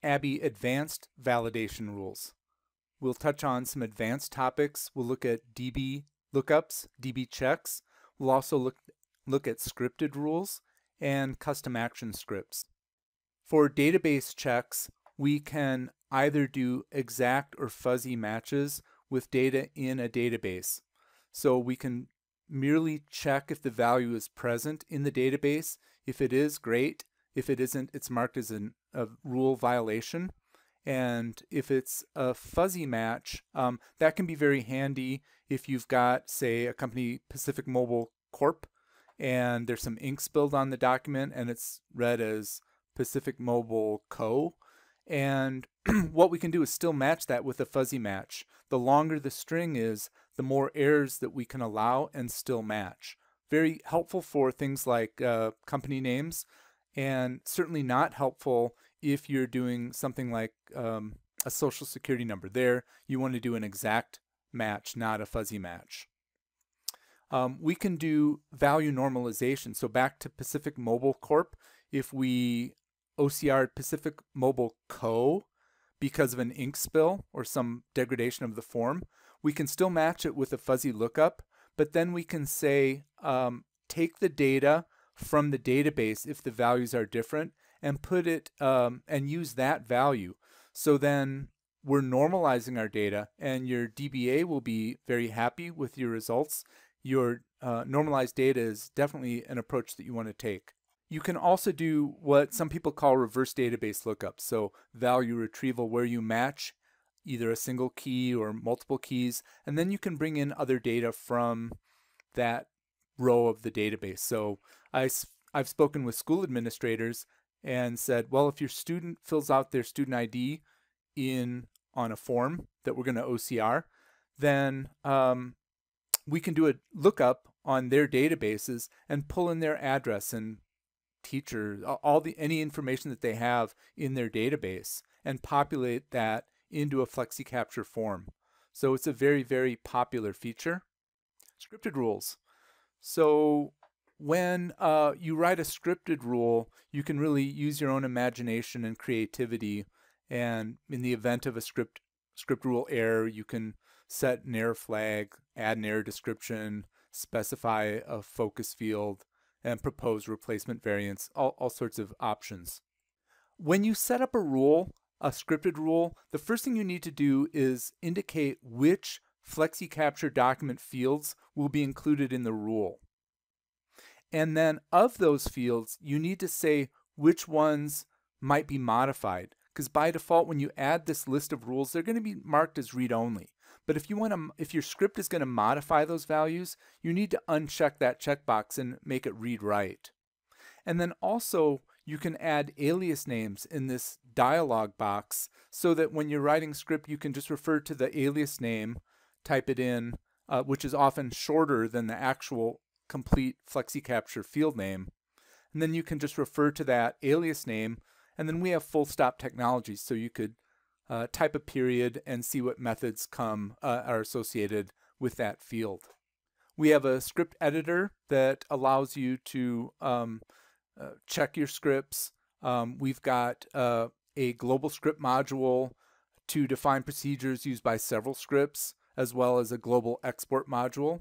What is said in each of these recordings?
ABBYY Advanced Validation Rules. We'll touch on some advanced topics. We'll look at DB lookups, DB checks. We'll also look at scripted rules and custom action scripts. For database checks, we can either do exact or fuzzy matches with data in a database. So we can merely check if the value is present in the database. If it is, great. If it isn't, it's marked as a rule violation. And if it's a fuzzy match, that can be very handy if you've got, say, a company, Pacific Mobile Corp, and there's some ink spilled on the document and it's read as Pacific Mobile Co. And what we can do is still match that with a fuzzy match. The longer the string is, the more errors that we can allow and still match. Very helpful for things like company names, and certainly not helpful if you're doing something like a social security number. There, you want to do an exact match, not a fuzzy match. We can do value normalization. So back to Pacific Mobile Corp, if we OCR Pacific Mobile Co. because of an ink spill or some degradation of the form, we can still match it with a fuzzy lookup, but then we can say, take the data from the database if the values are different and put it and use that value. So then we're normalizing our data and your DBA will be very happy with your results. Your normalized data is definitely an approach that you want to take. You can also do what some people call reverse database lookup. So value retrieval, where you match either a single key or multiple keys, and then you can bring in other data from that row of the database. So I've spoken with school administrators and said, well, if your student fills out their student ID on a form that we're going to OCR, then we can do a lookup on their databases and pull in their address and teacher, any information that they have in their database, and populate that into a FlexiCapture form. So it's a very, very popular feature. Scripted rules. So when you write a scripted rule, you can really use your own imagination and creativity. And in the event of a script rule error, you can set an error flag, add an error description, specify a focus field, and propose replacement variants, all sorts of options. When you set up a rule, a scripted rule, the first thing you need to do is indicate which FlexiCapture document fields will be included in the rule. And then of those fields, you need to say which ones might be modified. Because by default, when you add this list of rules, they're going to be marked as read-only. But if your script is going to modify those values, you need to uncheck that checkbox and make it read-write. And then also, you can add alias names in this dialog box so that when you're writing script, you can just refer to the alias name, type it in, which is often shorter than the actual complete FlexiCapture field name. And then you can just refer to that alias name. And then we have full stop technology, so you could type a period and see what methods are associated with that field. We have a script editor that allows you to check your scripts. We've got a global script module to define procedures used by several scripts, as well as a global export module.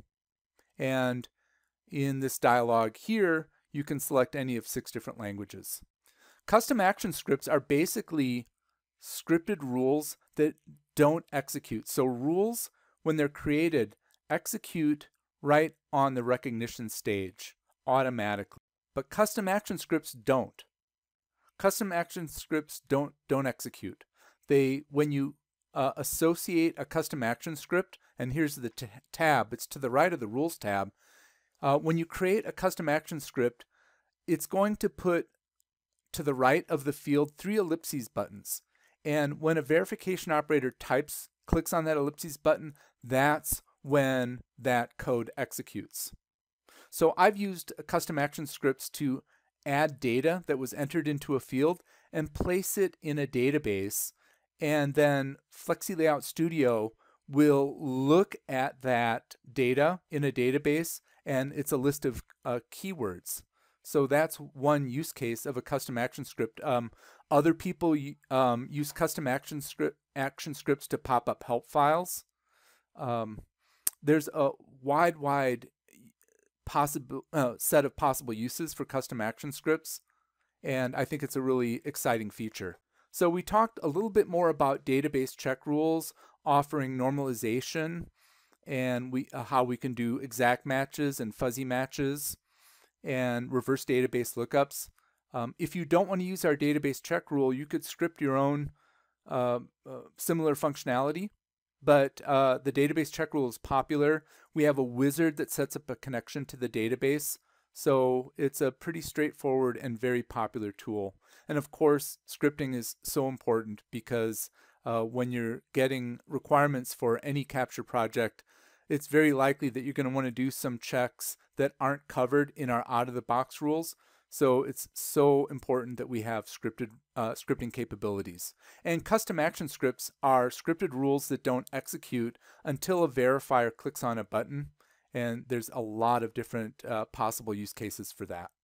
And in this dialog here, you can select any of 6 different languages. Custom action scripts are basically scripted rules that don't execute. So rules, when they're created, execute right on the recognition stage automatically. But custom action scripts don't. Custom action scripts don't execute. When you associate a custom action script, and here's the tab, it's to the right of the rules tab. When you create a custom action script, it's going to put to the right of the field 3 ellipses buttons. And when a verification operator clicks on that ellipses button, that's when that code executes. So I've used custom action scripts to add data that was entered into a field and place it in a database. And then FlexiLayout Studio will look at that data in a database, and it's a list of keywords. So that's one use case of a custom action script. Other people use custom action scripts to pop up help files. There's a wide possible set of possible uses for custom action scripts, and I think it's a really exciting feature. So we talked a little bit more about database check rules, offering normalization, and how we can do exact matches and fuzzy matches, and reverse database lookups. If you don't want to use our database check rule, you could script your own similar functionality, but the database check rule is popular. We have a wizard that sets up a connection to the database, so it's a pretty straightforward and very popular tool. And of course, scripting is so important because when you're getting requirements for any capture project, it's very likely that you're going to want to do some checks that aren't covered in our out-of-the-box rules. So it's so important that we have scripting capabilities. And custom action scripts are scripted rules that don't execute until a verifier clicks on a button. And there's a lot of different possible use cases for that.